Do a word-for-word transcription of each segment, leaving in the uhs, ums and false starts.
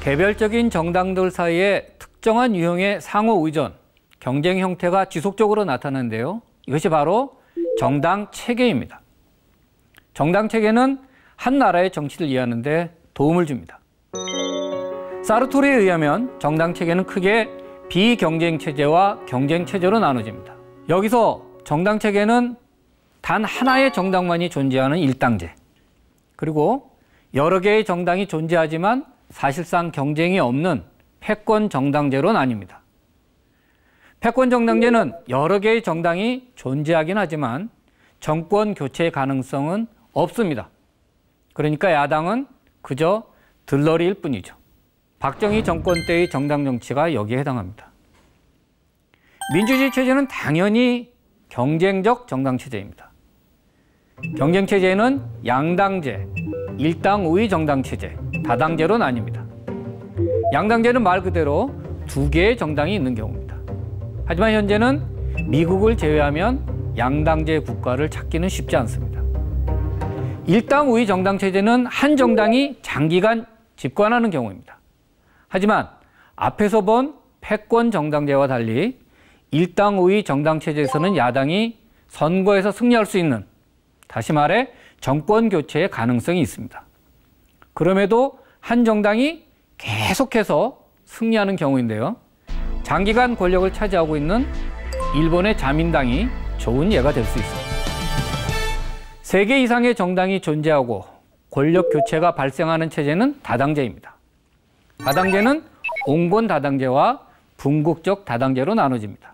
개별적인 정당들 사이에 특정한 유형의 상호 의존, 경쟁 형태가 지속적으로 나타나는데요. 이것이 바로 정당 체계입니다. 정당 체계는 한 나라의 정치를 이해하는 데 도움을 줍니다. 사르토르에 의하면 정당 체계는 크게 비경쟁 체제와 경쟁 체제로 나눠집니다. 여기서 정당 체계는 단 하나의 정당만이 존재하는 일당제, 그리고 여러 개의 정당이 존재하지만 사실상 경쟁이 없는 패권 정당제로 나뉩니다. 패권 정당제는 여러 개의 정당이 존재하긴 하지만 정권 교체 가능성은 없습니다. 그러니까 야당은 그저 들러리일 뿐이죠. 박정희 정권 때의 정당 정치가 여기에 해당합니다. 민주주의 체제는 당연히 경쟁적 정당 체제입니다. 경쟁 체제는 양당제, 일당 우위 정당 체제, 다당제로 나뉩니다. 양당제는 말 그대로 두 개의 정당이 있는 경우입니다. 하지만 현재는 미국을 제외하면 양당제 국가를 찾기는 쉽지 않습니다. 일당 우위 정당 체제는 한 정당이 장기간 집권하는 경우입니다. 하지만 앞에서 본 패권 정당제와 달리 일당 우위 정당 체제에서는 야당이 선거에서 승리할 수 있는, 다시 말해 정권 교체의 가능성이 있습니다. 그럼에도 한 정당이 계속해서 승리하는 경우인데요. 장기간 권력을 차지하고 있는 일본의 자민당이 좋은 예가 될 수 있습니다. 세 개 이상의 정당이 존재하고 권력 교체가 발생하는 체제는 다당제입니다. 다당제는 온건 다당제와 분국적 다당제로 나눠집니다.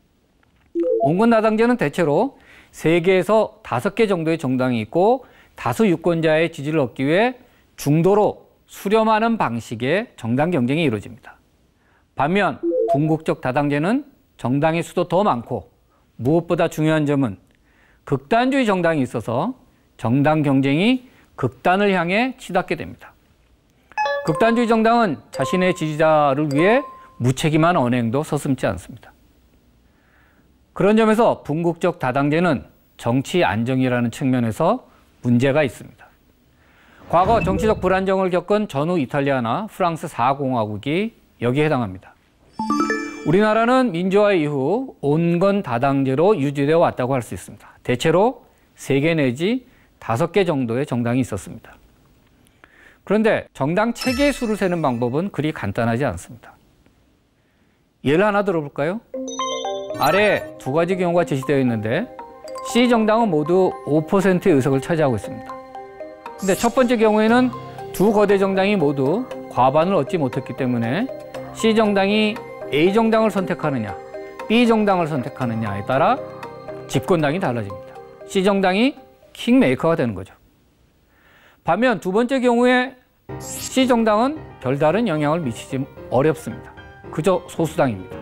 온건 다당제는 대체로 세 개에서 다섯 개 정도의 정당이 있고 다수 유권자의 지지를 얻기 위해 중도로 수렴하는 방식의 정당 경쟁이 이루어집니다. 반면 분국적 다당제는 정당의 수도 더 많고 무엇보다 중요한 점은 극단주의 정당이 있어서 정당 경쟁이 극단을 향해 치닫게 됩니다. 극단주의 정당은 자신의 지지자를 위해 무책임한 언행도 서슴지 않습니다. 그런 점에서 분국적 다당제는 정치 안정이라는 측면에서 문제가 있습니다. 과거 정치적 불안정을 겪은 전후 이탈리아나 프랑스 사 공화국이 여기에 해당합니다. 우리나라는 민주화 이후 온건 다당제로 유지되어 왔다고 할 수 있습니다. 대체로 세 개 내지 다섯 개 정도의 정당이 있었습니다. 그런데 정당 체계의 수를 세는 방법은 그리 간단하지 않습니다. 예를 하나 들어볼까요? 아래 두 가지 경우가 제시되어 있는데 C정당은 모두 오 퍼센트의 의석을 차지하고 있습니다. 근데 첫 번째 경우에는 두 거대 정당이 모두 과반을 얻지 못했기 때문에 C정당이 A정당을 선택하느냐, B정당을 선택하느냐에 따라 집권당이 달라집니다. C정당이 킹메이커가 되는 거죠. 반면 두 번째 경우에 C정당은 별다른 영향을 미치지 어렵습니다. 그저 소수당입니다.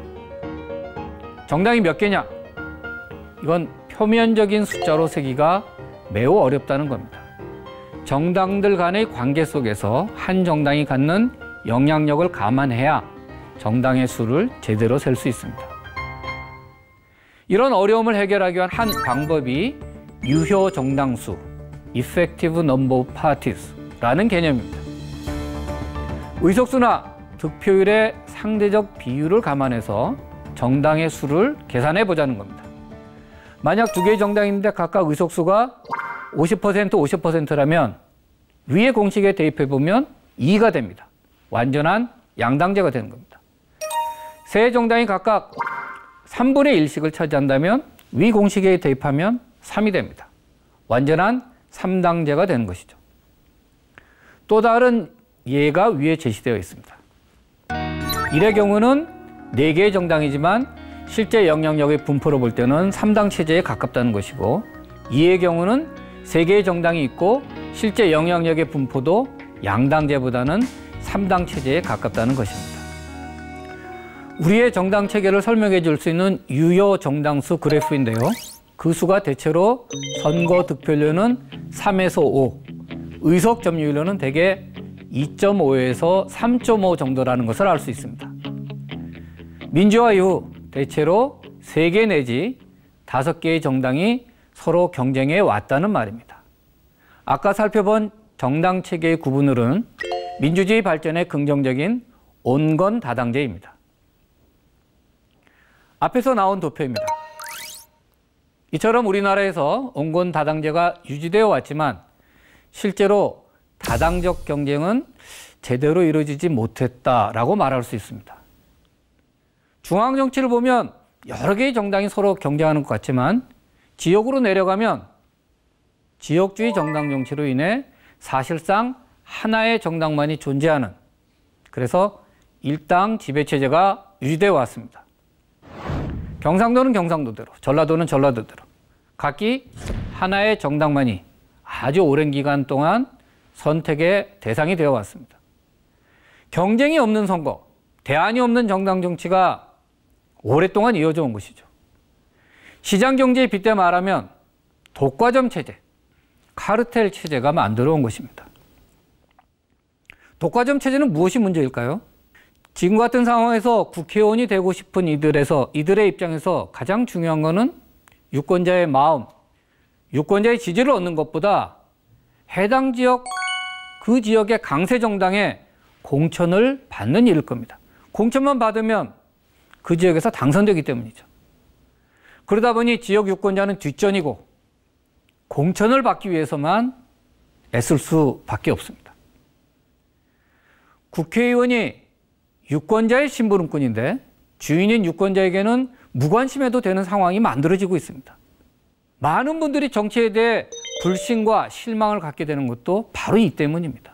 정당이 몇 개냐? 이건 표면적인 숫자로 세기가 매우 어렵다는 겁니다. 정당들 간의 관계 속에서 한 정당이 갖는 영향력을 감안해야 정당의 수를 제대로 셀 수 있습니다. 이런 어려움을 해결하기 위한 한 방법이 유효 정당수, Effective Number of Parties라는 개념입니다. 의석수나 득표율의 상대적 비율을 감안해서 정당의 수를 계산해 보자는 겁니다. 만약 두 개의 정당인데 각각 의석수가 오십 퍼센트, 오십 퍼센트라면 위의 공식에 대입해 보면 이가 됩니다. 완전한 양당제가 되는 겁니다. 세 정당이 각각 삼분의 일씩을 차지한다면 위 공식에 대입하면 삼이 됩니다. 완전한 삼당제가 되는 것이죠. 또 다른 예가 위에 제시되어 있습니다. 일의 경우는 네 개의 정당이지만 실제 영향력의 분포로 볼 때는 삼당 체제에 가깝다는 것이고, 이의 경우는 세 개의 정당이 있고 실제 영향력의 분포도 양당제보다는 삼당 체제에 가깝다는 것입니다. 우리의 정당 체계를 설명해 줄 수 있는 유효 정당수 그래프인데요. 그 수가 대체로 선거 득표율은 삼에서 오, 의석 점유율은 대개 이 점 오에서 삼 점 오 정도라는 것을 알 수 있습니다. 민주화 이후 대체로 세 개 내지 다섯 개의 정당이 서로 경쟁해 왔다는 말입니다. 아까 살펴본 정당 체계의 구분을은 민주주의 발전에 긍정적인 온건다당제입니다. 앞에서 나온 도표입니다. 이처럼 우리나라에서 온건다당제가 유지되어 왔지만 실제로 다당적 경쟁은 제대로 이루어지지 못했다라고 말할 수 있습니다. 중앙 정치를 보면 여러 개의 정당이 서로 경쟁하는 것 같지만 지역으로 내려가면 지역주의 정당 정치로 인해 사실상 하나의 정당만이 존재하는, 그래서 일당 지배체제가 유지되어 왔습니다. 경상도는 경상도대로, 전라도는 전라도대로 각기 하나의 정당만이 아주 오랜 기간 동안 선택의 대상이 되어 왔습니다. 경쟁이 없는 선거, 대안이 없는 정당 정치가 오랫동안 이어져 온 것이죠. 시장 경제에 빗대 말하면 독과점 체제, 카르텔 체제가 만들어 온 것입니다. 독과점 체제는 무엇이 문제일까요? 지금 같은 상황에서 국회의원이 되고 싶은 이들에서, 이들의 입장에서 가장 중요한 것은 유권자의 마음, 유권자의 지지를 얻는 것보다 해당 지역, 그 지역의 강세 정당에 공천을 받는 일일 겁니다. 공천만 받으면 그 지역에서 당선되기 때문이죠. 그러다 보니 지역 유권자는 뒷전이고 공천을 받기 위해서만 애쓸 수밖에 없습니다. 국회의원이 유권자의 심부름꾼인데 주인인 유권자에게는 무관심해도 되는 상황이 만들어지고 있습니다. 많은 분들이 정치에 대해 불신과 실망을 갖게 되는 것도 바로 이 때문입니다.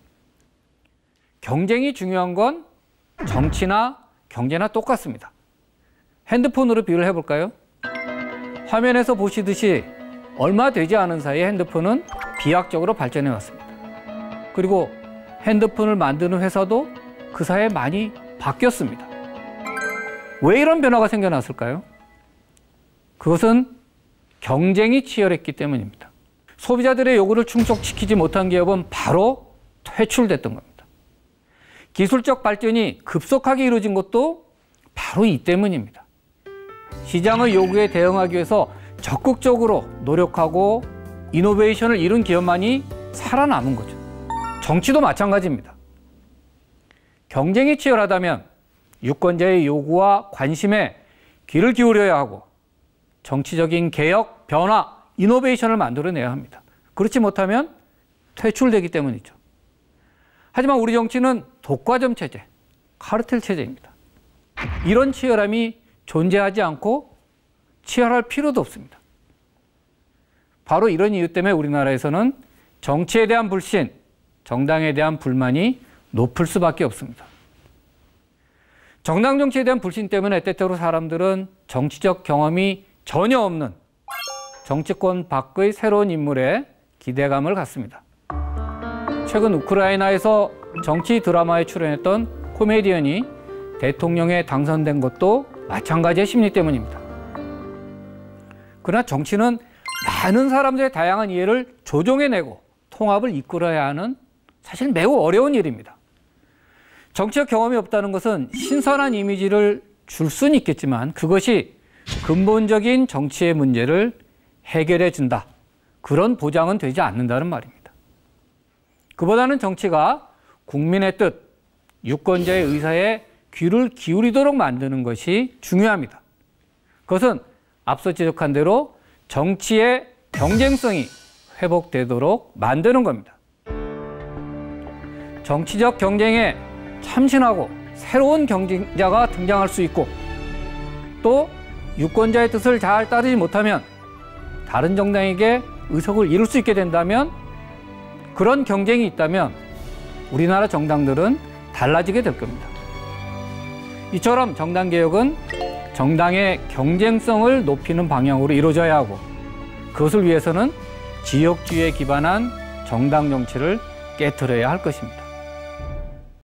경쟁이 중요한 건 정치나 경제나 똑같습니다. 핸드폰으로 비유를 해볼까요? 화면에서 보시듯이 얼마 되지 않은 사이에 핸드폰은 비약적으로 발전해 왔습니다. 그리고 핸드폰을 만드는 회사도 그 사이에 많이 바뀌었습니다. 왜 이런 변화가 생겨났을까요? 그것은 경쟁이 치열했기 때문입니다. 소비자들의 요구를 충족시키지 못한 기업은 바로 퇴출됐던 겁니다. 기술적 발전이 급속하게 이루어진 것도 바로 이 때문입니다. 시장의 요구에 대응하기 위해서 적극적으로 노력하고 이노베이션을 이룬 기업만이 살아남은 거죠. 정치도 마찬가지입니다. 경쟁이 치열하다면 유권자의 요구와 관심에 귀를 기울여야 하고 정치적인 개혁, 변화, 이노베이션을 만들어내야 합니다. 그렇지 못하면 퇴출되기 때문이죠. 하지만 우리 정치는 독과점 체제, 카르텔 체제입니다. 이런 치열함이 존재하지 않고 치열할 필요도 없습니다. 바로 이런 이유 때문에 우리나라에서는 정치에 대한 불신, 정당에 대한 불만이 높을 수밖에 없습니다. 정당 정치에 대한 불신 때문에 때때로 사람들은 정치적 경험이 전혀 없는 정치권 밖의 새로운 인물에 기대감을 갖습니다. 최근 우크라이나에서 정치 드라마에 출연했던 코미디언이 대통령에 당선된 것도 마찬가지의 심리 때문입니다. 그러나 정치는 많은 사람들의 다양한 이해를 조정해내고 통합을 이끌어야 하는 사실 매우 어려운 일입니다. 정치적 경험이 없다는 것은 신선한 이미지를 줄 수는 있겠지만 그것이 근본적인 정치의 문제를 해결해 준다, 그런 보장은 되지 않는다는 말입니다. 그보다는 정치가 국민의 뜻, 유권자의 의사에 귀를 기울이도록 만드는 것이 중요합니다. 그것은 앞서 지적한 대로 정치의 경쟁성이 회복되도록 만드는 겁니다. 정치적 경쟁에 참신하고 새로운 경쟁자가 등장할 수 있고 또 유권자의 뜻을 잘 따르지 못하면 다른 정당에게 의석을 잃을 수 있게 된다면, 그런 경쟁이 있다면 우리나라 정당들은 달라지게 될 겁니다. 이처럼 정당개혁은 정당의 경쟁성을 높이는 방향으로 이루어져야 하고 그것을 위해서는 지역주의에 기반한 정당 정치를 깨트려야 할 것입니다.